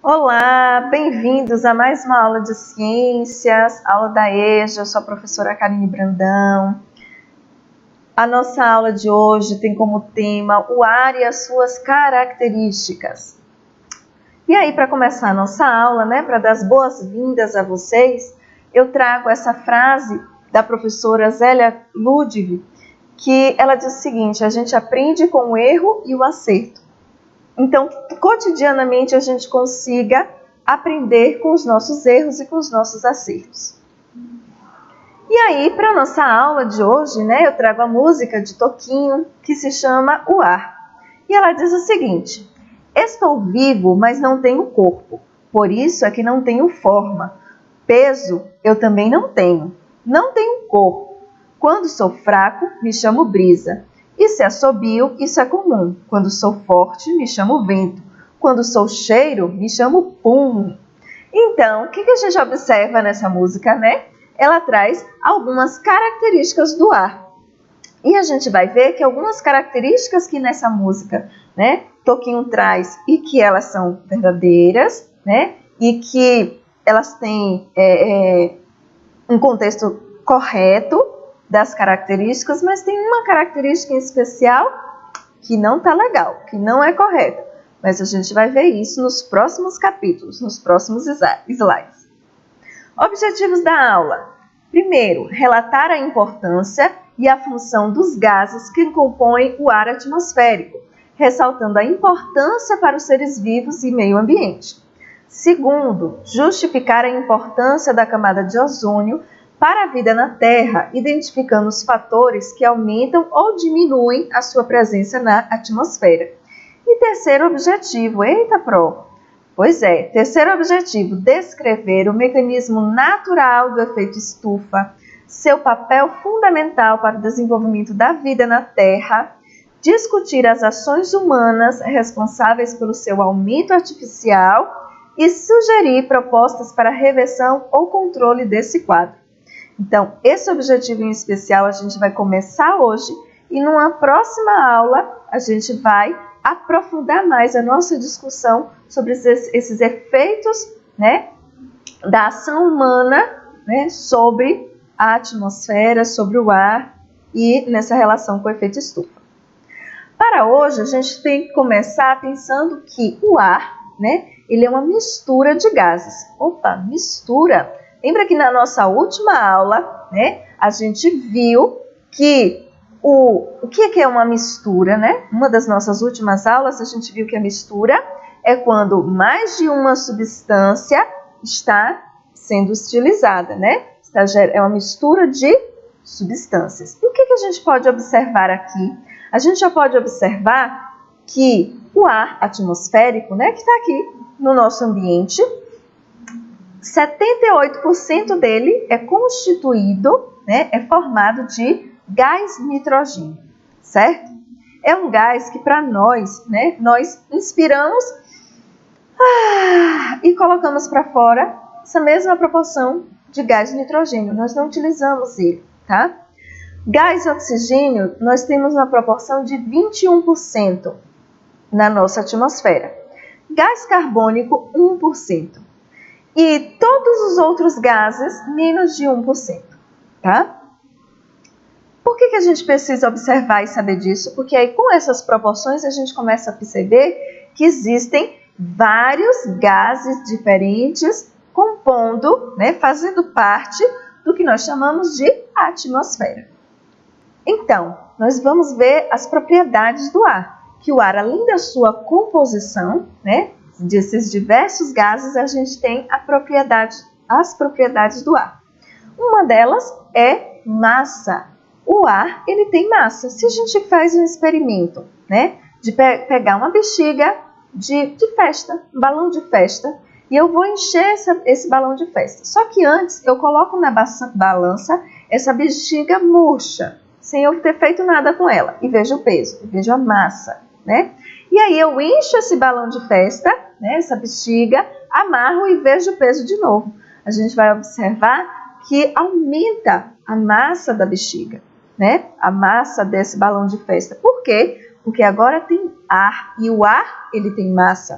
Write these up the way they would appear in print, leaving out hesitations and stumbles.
Olá, bem-vindos a mais uma aula de ciências, aula da EJA. Eu sou a professora Karine Brandão. A nossa aula de hoje tem como tema o ar e as suas características. E aí, para começar a nossa aula, para dar as boas-vindas a vocês, eu trago essa frase da professora Zélia Ludwig, que ela diz o seguinte: a gente aprende com o erro e o acerto. Então, cotidianamente, a gente consiga aprender com os nossos erros e com os nossos acertos. E aí, para a nossa aula de hoje, eu trago a música de Toquinho, que se chama O Ar. E ela diz o seguinte: estou vivo, mas não tenho corpo, por isso é que não tenho forma. Peso eu também não tenho corpo. Quando sou fraco, me chamo brisa. E se assobio, isso é comum. Quando sou forte, me chamo vento. Quando sou cheiro, me chamo pum. Então, o que a gente observa nessa música, Ela traz algumas características do ar. E a gente vai ver que algumas características que nessa música, Toquinho traz e que elas são verdadeiras, E que elas têm um contexto correto das características, mas tem uma característica em especial que não está legal, que não é correta. Mas a gente vai ver isso nos próximos capítulos, nos próximos slides. Objetivos da aula. Primeiro, relatar a importância e a função dos gases que compõem o ar atmosférico, ressaltando a importância para os seres vivos e meio ambiente. Segundo, justificar a importância da camada de ozônio para a vida na Terra, identificando os fatores que aumentam ou diminuem a sua presença na atmosfera. E terceiro objetivo, terceiro objetivo, descrever o mecanismo natural do efeito estufa, seu papel fundamental para o desenvolvimento da vida na Terra, discutir as ações humanas responsáveis pelo seu aumento artificial e sugerir propostas para reversão ou controle desse quadro. Então, esse objetivo em especial a gente vai começar hoje e numa próxima aula a gente vai aprofundar mais a nossa discussão sobre esses efeitos, da ação humana, sobre a atmosfera, sobre o ar e nessa relação com o efeito estufa. Para hoje, a gente tem que começar pensando que o ar, ele é uma mistura de gases. Mistura! Lembra que na nossa última aula, a gente viu que o que é uma mistura, Uma das nossas últimas aulas, a gente viu que a mistura é quando mais de uma substância está sendo utilizada, É uma mistura de substâncias. E o que a gente pode observar aqui? A gente já pode observar que o ar atmosférico, que está aqui no nosso ambiente, 78% dele é constituído, é formado de gás nitrogênio, certo? É um gás que para nós, nós inspiramos e colocamos para fora essa mesma proporção de gás nitrogênio. Nós não utilizamos ele, tá? Gás oxigênio, nós temos uma proporção de 21% na nossa atmosfera. Gás carbônico, 1%. E todos os outros gases, menos de 1%, tá? Por que a gente precisa observar e saber disso? Porque aí com essas proporções a gente começa a perceber que existem vários gases diferentes compondo, fazendo parte do que nós chamamos de atmosfera. Então, nós vamos ver as propriedades do ar, que o ar, além da sua composição, desses diversos gases, a gente tem as propriedades do ar. Uma delas é massa. O ar, ele tem massa. Se a gente faz um experimento, de pegar uma bexiga de festa, um balão de festa, e eu vou encher esse balão de festa. Só que antes, eu coloco na balança essa bexiga murcha, sem eu ter feito nada com ela, e vejo o peso, vejo a massa, E aí eu encho esse balão de festa, essa bexiga, amarro e vejo o peso de novo. A gente vai observar que aumenta a massa da bexiga, A massa desse balão de festa. Por quê? Porque agora tem ar e o ar, ele tem massa.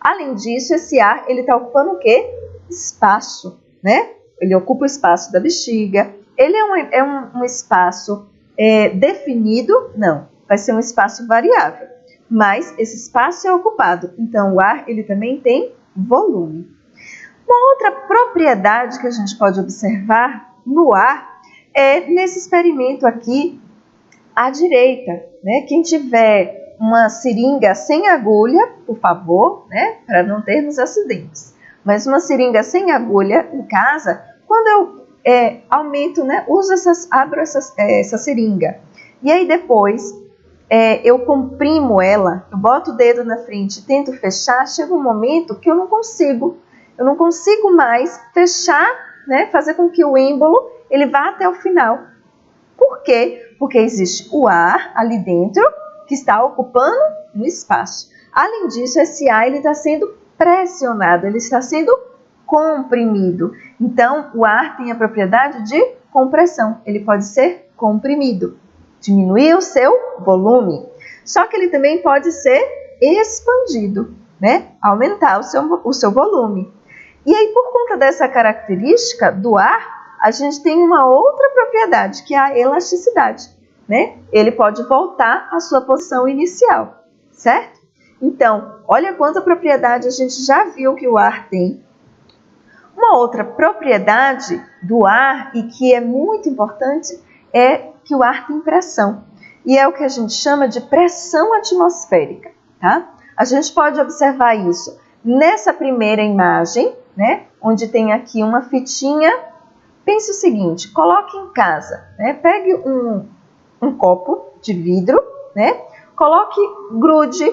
Além disso, esse ar, ele está ocupando o quê? Espaço, né? Ele ocupa o espaço da bexiga. Ele é um espaço definido? Não, vai ser um espaço variável. Mas esse espaço é ocupado. Então, o ar, ele também tem volume. Uma outra propriedade que a gente pode observar no ar é nesse experimento aqui à direita, né? Quem tiver uma seringa sem agulha, por favor, né? Para não termos acidentes. Mas uma seringa sem agulha em casa, quando eu aumento, né? Abro essa seringa. E aí depois eu comprimo ela, eu boto o dedo na frente, tento fechar, chega um momento que eu não consigo mais fechar, né? Fazer com que o êmbolo ele vá até o final. Por quê? Porque existe o ar ali dentro que está ocupando um espaço. Além disso, esse ar está sendo pressionado, ele está sendo comprimido. Então, o ar tem a propriedade de compressão, ele pode ser comprimido, diminuir o seu volume. Só que ele também pode ser expandido, né? Aumentar o seu volume. E aí, por conta dessa característica do ar, a gente tem uma outra propriedade, que é a elasticidade, né? Ele pode voltar à sua posição inicial, certo? Então, olha quanta propriedade a gente já viu que o ar tem. Uma outra propriedade do ar, e que é muito importante, é que o ar tem pressão. E é o que a gente chama de pressão atmosférica, tá? A gente pode observar isso nessa primeira imagem, né? Onde tem aqui uma fitinha. Pense o seguinte, coloque em casa, né? Pegue um copo de vidro, né? Grude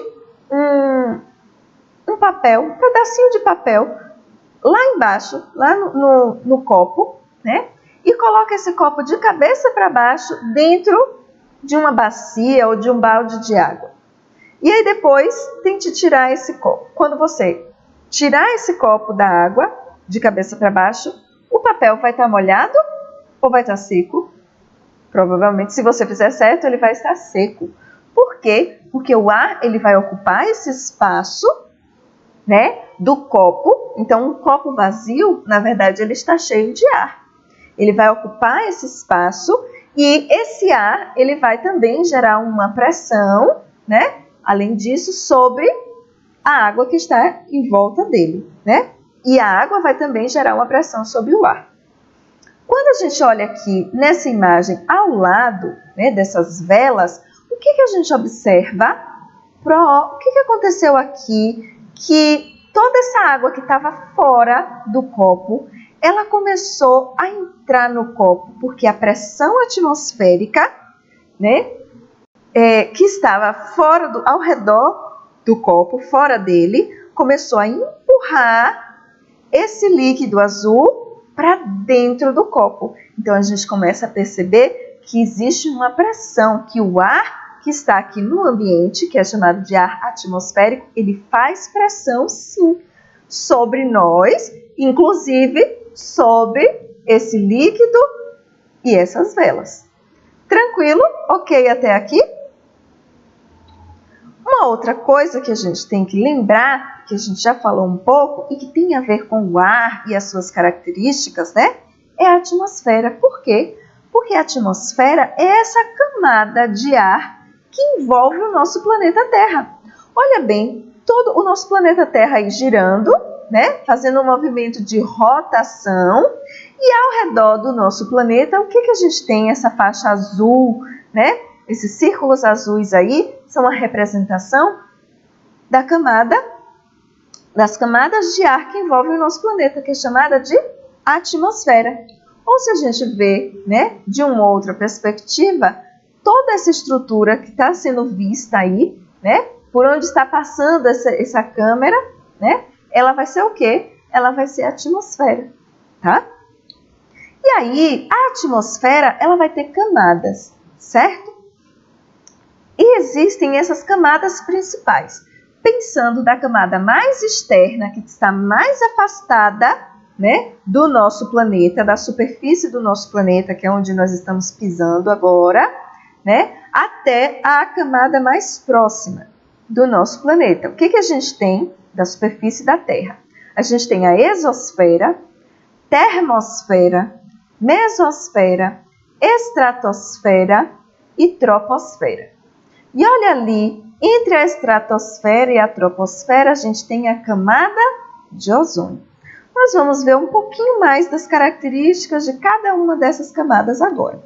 um papel, um pedacinho de papel lá embaixo, lá no copo, né? E coloque esse copo de cabeça para baixo dentro de uma bacia ou de um balde de água. E aí depois tente tirar esse copo. Quando você tirar esse copo da água de cabeça para baixo, o papel vai estar molhado ou vai estar seco? Provavelmente, se você fizer certo, ele vai estar seco. Por quê? Porque o ar ele vai ocupar esse espaço, né, do copo. Então, um copo vazio, na verdade, ele está cheio de ar. Ele vai ocupar esse espaço e esse ar ele vai também gerar uma pressão, né? Além disso, sobre a água que está em volta dele, né? E a água vai também gerar uma pressão sobre o ar. Quando a gente olha aqui nessa imagem ao lado, né, dessas velas, o que a gente observa? O que aconteceu aqui? Que toda essa água que estava fora do copo, ela começou a entrar no copo, porque a pressão atmosférica, né, que estava ao redor do copo, fora dele, começou a empurrar esse líquido azul para dentro do copo. Então, a gente começa a perceber que existe uma pressão, que o ar que está aqui no ambiente, que é chamado de ar atmosférico, ele faz pressão, sim, sobre nós, inclusive sobre esse líquido e essas velas. Tranquilo? Ok até aqui? Uma outra coisa que a gente tem que lembrar, que a gente já falou um pouco e que tem a ver com o ar e as suas características, né? É a atmosfera. Por quê? Porque a atmosfera é essa camada de ar que envolve o nosso planeta Terra. Olha bem, todo o nosso planeta Terra aí girando, né? Fazendo um movimento de rotação. E ao redor do nosso planeta, o que a gente tem? Essa faixa azul, né? Esses círculos azuis aí são a representação das camadas de ar que envolvem o nosso planeta, que é chamada de atmosfera. Ou se a gente vê, né, de uma outra perspectiva, toda essa estrutura que está sendo vista aí, né, por onde está passando essa câmera, né, ela vai ser o quê? Ela vai ser a atmosfera, tá? E aí, a atmosfera, ela vai ter camadas, certo? E existem essas camadas principais. Pensando da camada mais externa, que está mais afastada, né, do nosso planeta, da superfície do nosso planeta, que é onde nós estamos pisando agora, né, até a camada mais próxima. do nosso planeta. O que a gente tem da superfície da Terra? A gente tem a exosfera, termosfera, mesosfera, estratosfera e troposfera. E olha ali, entre a estratosfera e a troposfera, a gente tem a camada de ozônio. Nós vamos ver um pouquinho mais das características de cada uma dessas camadas agora.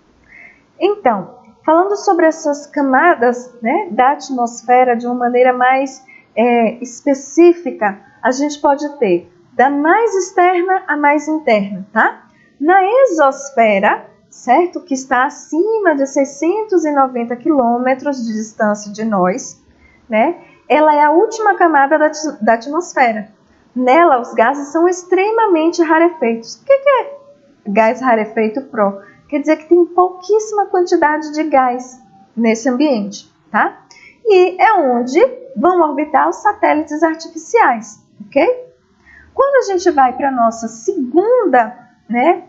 Então, falando sobre essas camadas, né, da atmosfera de uma maneira mais específica, a gente pode ter da mais externa à mais interna, tá? Na exosfera, certo? Que está acima de 690 quilômetros de distância de nós, né? Ela é a última camada da atmosfera. Nela, os gases são extremamente rarefeitos. O que é gás rarefeito Pro? Quer dizer que tem pouquíssima quantidade de gás nesse ambiente, tá? E é onde vão orbitar os satélites artificiais, ok? Quando a gente vai para a nossa segunda, né,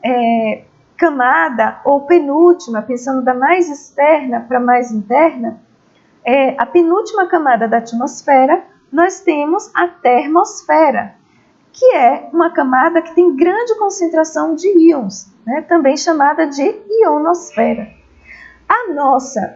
camada, ou penúltima, pensando da mais externa para a mais interna, a penúltima camada da atmosfera, nós temos a termosfera, que é uma camada que tem grande concentração de íons, né, também chamada de ionosfera. A nossa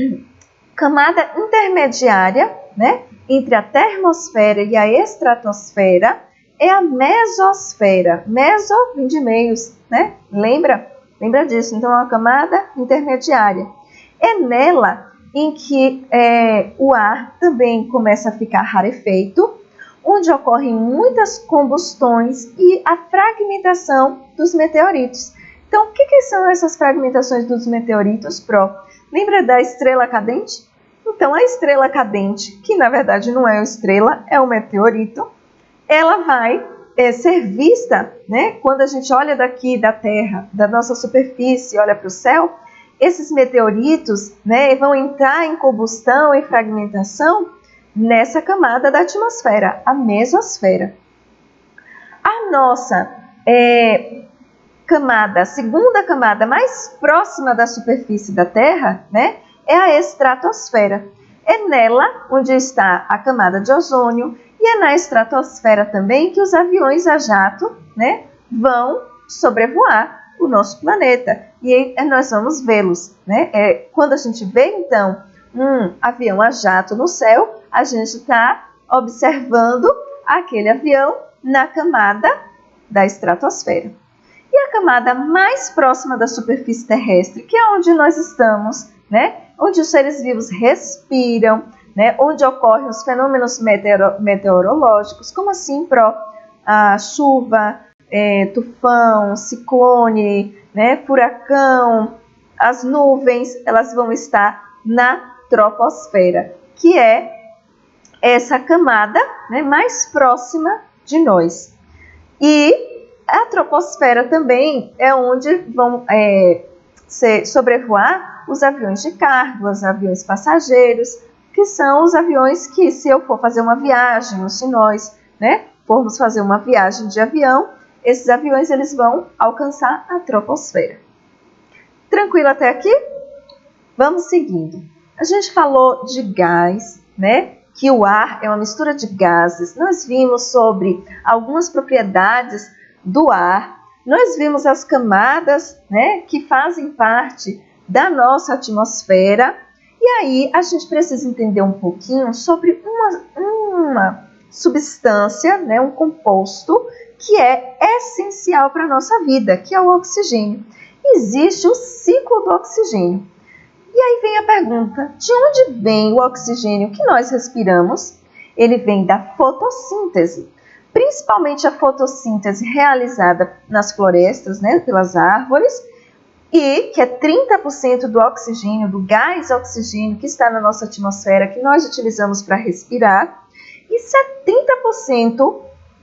camada intermediária, né, entre a termosfera e a estratosfera, é a mesosfera. Meso vem de meios, né? Lembra disso? Então, é uma camada intermediária. É nela em que o ar também começa a ficar rarefeito, onde ocorrem muitas combustões e a fragmentação dos meteoritos. Então, o que são essas fragmentações dos meteoritos, Pro? Lembra da estrela cadente? Então, a estrela cadente, que na verdade não é uma estrela, é um meteorito, ela vai ser vista, né, quando a gente olha daqui da Terra, da nossa superfície, olha para o céu, esses meteoritos, né, vão entrar em combustão e fragmentação nessa camada da atmosfera, a mesosfera. A nossa camada, a segunda camada mais próxima da superfície da Terra, né, é a estratosfera. É nela onde está a camada de ozônio e é na estratosfera também que os aviões a jato, né, vão sobrevoar o nosso planeta. E aí nós vamos vê-los, né? Quando a gente vê, então, um avião a jato no céu, a gente está observando aquele avião na camada da estratosfera. E a camada mais próxima da superfície terrestre, que é onde nós estamos, né? Onde os seres vivos respiram, né? Onde ocorrem os fenômenos meteorológicos, como assim, Pro? A chuva, tufão, ciclone, né? Furacão, as nuvens, elas vão estar na troposfera, que é essa camada, né, mais próxima de nós. E a troposfera também é onde vão sobrevoar os aviões de carga, os aviões passageiros, que são os aviões que, se eu for fazer uma viagem, ou se nós, né, formos fazer uma viagem de avião, esses aviões eles vão alcançar a troposfera. Tranquilo até aqui? Vamos seguindo. A gente falou de gás, né? Que o ar é uma mistura de gases. Nós vimos sobre algumas propriedades do ar. Nós vimos as camadas, né, que fazem parte da nossa atmosfera. E aí a gente precisa entender um pouquinho sobre uma substância, né, um composto que é essencial para a nossa vida, que é o oxigênio. Existe o ciclo do oxigênio. E aí vem a pergunta, de onde vem o oxigênio que nós respiramos? Ele vem da fotossíntese, principalmente a fotossíntese realizada nas florestas, né, pelas árvores, e que é 30% do oxigênio, do gás oxigênio que está na nossa atmosfera, que nós utilizamos para respirar, e 70%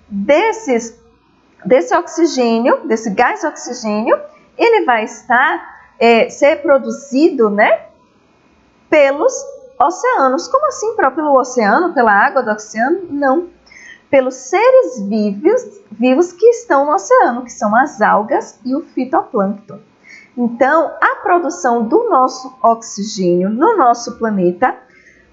desse oxigênio, desse gás oxigênio, ele vai ser produzido, né, pelos oceanos. Como assim, pelo oceano, pela água do oceano? Não. Pelos seres vivos que estão no oceano, que são as algas e o fitoplâncton. Então, a produção do nosso oxigênio no nosso planeta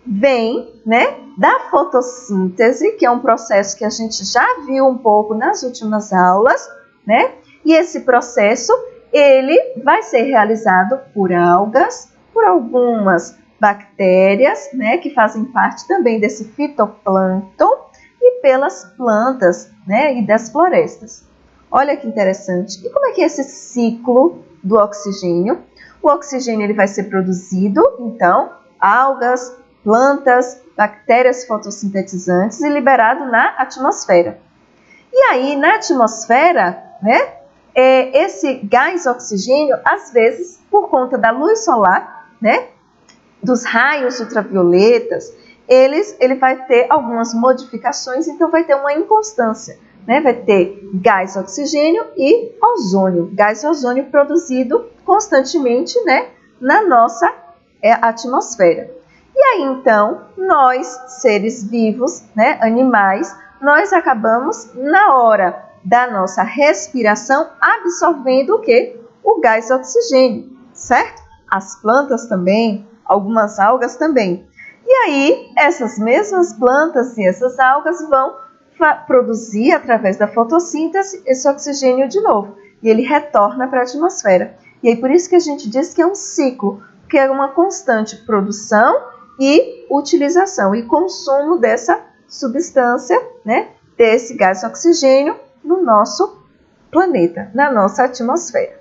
vem, né, da fotossíntese, que é um processo que a gente já viu um pouco nas últimas aulas, né? E esse processo, ele vai ser realizado por algas, por algumas bactérias, né, que fazem parte também desse fitoplâncton, e pelas plantas, né, e das florestas. Olha que interessante. E como é que é esse ciclo do oxigênio? O oxigênio ele vai ser produzido, então, algas, plantas, bactérias fotossintetizantes e liberado na atmosfera. E aí, na atmosfera, né, esse gás oxigênio, às vezes, por conta da luz solar, né, dos raios ultravioletas, ele vai ter algumas modificações, então vai ter uma inconstância, né? Vai ter gás oxigênio e ozônio, gás ozônio produzido constantemente, né, na nossa atmosfera. E aí, então, nós, seres vivos, né, animais, nós acabamos, na hora da nossa respiração, absorvendo o quê? O gás oxigênio, certo? As plantas também, algumas algas também. E aí, essas mesmas plantas e essas algas vão produzir, através da fotossíntese, esse oxigênio de novo. E ele retorna para a atmosfera. E aí, por isso que a gente diz que é um ciclo, que é uma constante produção e utilização e consumo dessa substância, né, desse gás oxigênio no nosso planeta, na nossa atmosfera.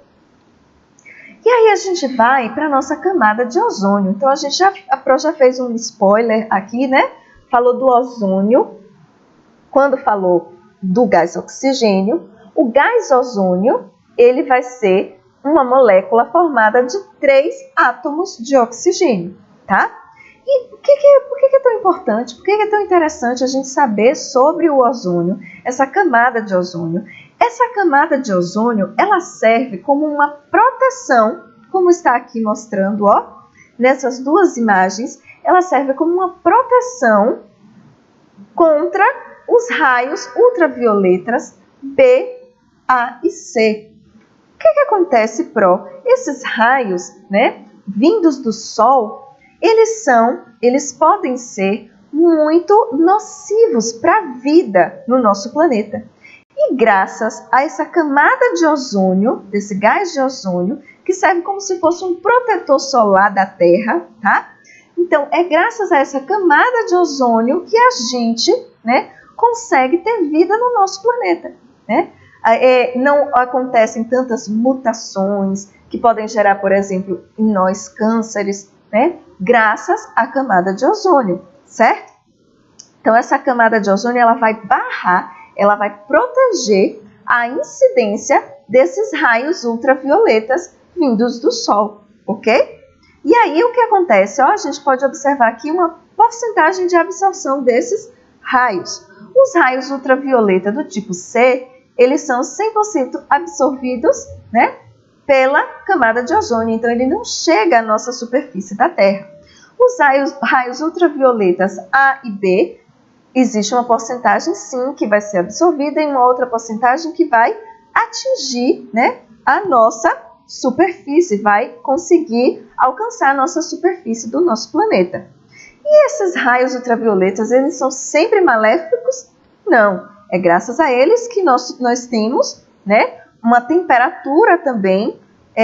E aí a gente vai para a nossa camada de ozônio. Então a Pro já fez um spoiler aqui, né? Falou do ozônio, quando falou do gás oxigênio. O gás ozônio, ele vai ser uma molécula formada de 3 átomos de oxigênio, tá? E por que é tão importante, por que é tão interessante a gente saber sobre o ozônio, essa camada de ozônio? Essa camada de ozônio, ela serve como uma proteção, como está aqui mostrando, ó, nessas duas imagens, ela serve como uma proteção contra os raios ultravioletas B, A e C. O que acontece, Pro? Esses raios, né, vindos do Sol, eles podem ser muito nocivos para a vida no nosso planeta. E graças a essa camada de ozônio, desse gás de ozônio, que serve como se fosse um protetor solar da Terra, tá? Então, é graças a essa camada de ozônio que a gente, né, consegue ter vida no nosso planeta, né? Não acontecem tantas mutações que podem gerar, por exemplo, em nós cânceres, né? Graças à camada de ozônio, certo? Então, essa camada de ozônio, ela vai barrar, ela vai proteger a incidência desses raios ultravioletas vindos do Sol, ok? E aí, o que acontece? Ó, a gente pode observar aqui uma porcentagem de absorção desses raios. Os raios ultravioleta do tipo C, eles são 100% absorvidos, né, pela camada de ozônio, então ele não chega à nossa superfície da Terra. Os raios ultravioletas A e B, existe uma porcentagem, sim, que vai ser absorvida e uma outra porcentagem que vai atingir, né, a nossa superfície, vai conseguir alcançar a nossa superfície do nosso planeta. E esses raios ultravioletas, eles são sempre maléficos? Não, é graças a eles que nós temos, né, uma temperatura também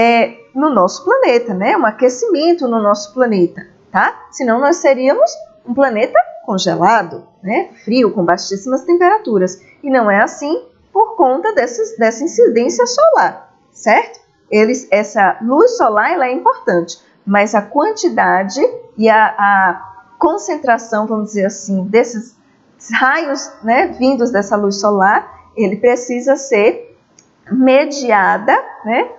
no nosso planeta, né, um aquecimento no nosso planeta, tá? Senão nós seríamos um planeta congelado, né, frio, com baixíssimas temperaturas. E não é assim por conta dessa incidência solar, certo? Essa luz solar, ela é importante, mas a quantidade e a concentração, vamos dizer assim, desses raios, né, vindos dessa luz solar, ele precisa ser mediada, né,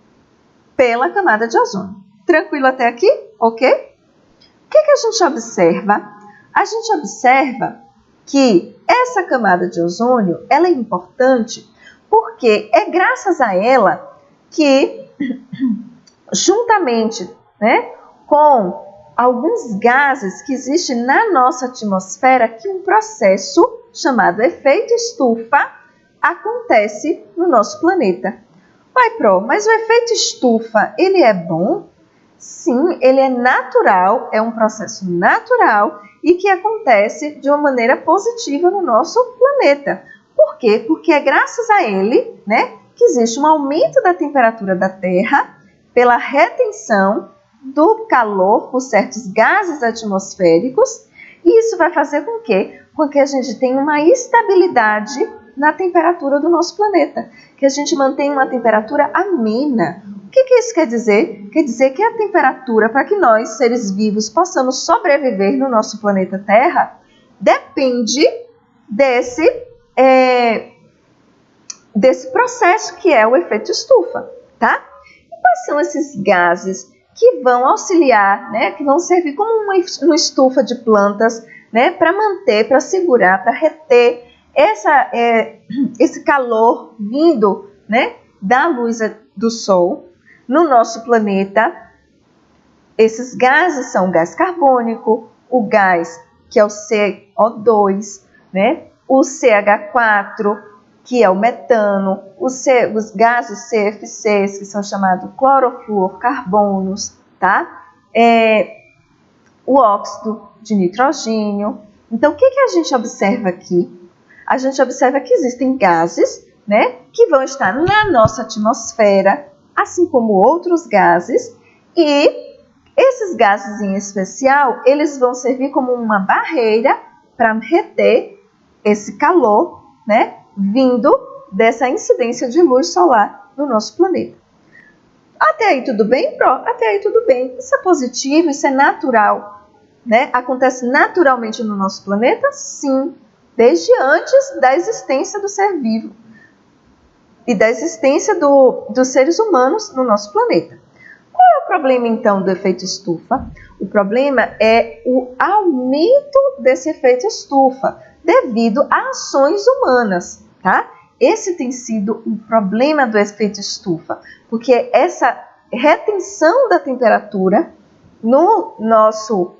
pela camada de ozônio. Tranquilo até aqui? Ok? O que a gente observa? A gente observa que essa camada de ozônio, ela é importante porque é graças a ela que, juntamente, né, com alguns gases que existem na nossa atmosfera, que um processo chamado efeito estufa acontece no nosso planeta. Vai, Pro, mas o efeito estufa, ele é bom? Sim, ele é natural, é um processo natural e que acontece de uma maneira positiva no nosso planeta. Por quê? Porque é graças a ele, né, que existe um aumento da temperatura da Terra pela retenção do calor por certos gases atmosféricos, e isso vai fazer com que a gente tenha uma estabilidade na temperatura do nosso planeta, que a gente mantenha uma temperatura amena. O que isso quer dizer? Quer dizer que a temperatura, para que nós, seres vivos, possamos sobreviver no nosso planeta Terra, depende desse processo que é o efeito estufa, tá? E quais são esses gases que vão auxiliar, né, que vão servir como uma estufa de plantas, né, para manter, para segurar, para reter esse calor vindo, né, da luz do sol no nosso planeta? Esses gases são o gás carbônico, o gás que é o CO2, né, o CH4, que é o metano, os gases CFCs, que são chamados clorofluorcarbonos, tá? O óxido de nitrogênio. Então, o que a gente observa aqui? A gente observa que existem gases, né, que vão estar na nossa atmosfera, assim como outros gases, e esses gases em especial, eles vão servir como uma barreira para reter esse calor, né, vindo dessa incidência de luz solar no nosso planeta. Até aí tudo bem, Pro? Até aí tudo bem. Isso é positivo, isso é natural, né? Acontece naturalmente no nosso planeta? Sim, desde antes da existência do ser vivo e da existência dos seres humanos no nosso planeta. Qual é o problema, então, do efeito estufa? O problema é o aumento desse efeito estufa devido a ações humanas, tá? Esse tem sido o problema do efeito estufa, porque essa retenção da temperatura no nosso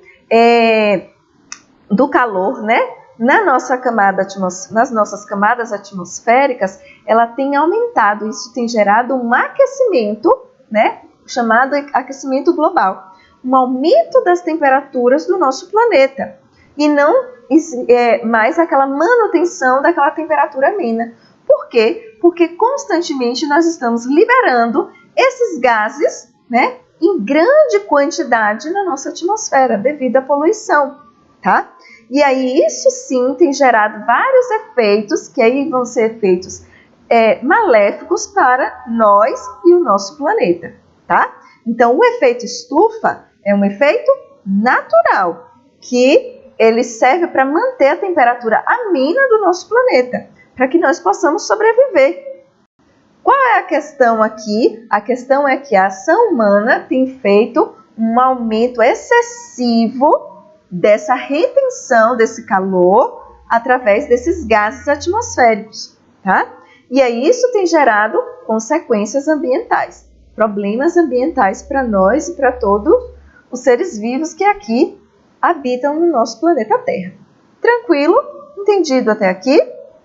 do calor, né? Nas nossas camadas atmosféricas, ela tem aumentado. Isso tem gerado um aquecimento, né? Chamado aquecimento global, um aumento das temperaturas do nosso planeta, e não mais aquela manutenção daquela temperatura amena. Por quê? Porque constantemente nós estamos liberando esses gases, né, em grande quantidade na nossa atmosfera devido à poluição, tá? E aí isso sim tem gerado vários efeitos, que aí vão ser efeitos maléficos para nós e o nosso planeta, tá? Então o efeito estufa é um efeito natural, que ele serve para manter a temperatura amena do nosso planeta, para que nós possamos sobreviver. Qual é a questão aqui? A questão é que a ação humana tem feito um aumento excessivo dessa retenção desse calor através desses gases atmosféricos, tá? E aí isso tem gerado consequências ambientais, problemas ambientais para nós e para todos os seres vivos que aqui habitam no nosso planeta Terra. Tranquilo? Entendido até aqui?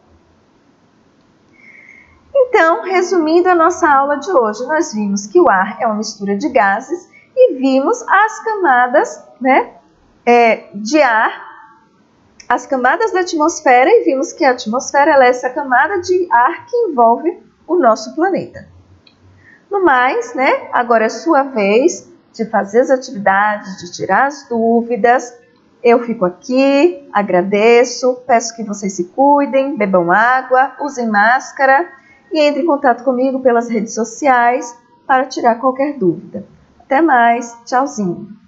Então, resumindo a nossa aula de hoje, nós vimos que o ar é uma mistura de gases e vimos as camadas, né, de ar, as camadas da atmosfera, e vimos que a atmosfera é essa camada de ar que envolve o nosso planeta. No mais, né, agora é sua vez de fazer as atividades, de tirar as dúvidas. Eu fico aqui, agradeço, peço que vocês se cuidem, bebam água, usem máscara e entre em contato comigo pelas redes sociais para tirar qualquer dúvida. Até mais, tchauzinho!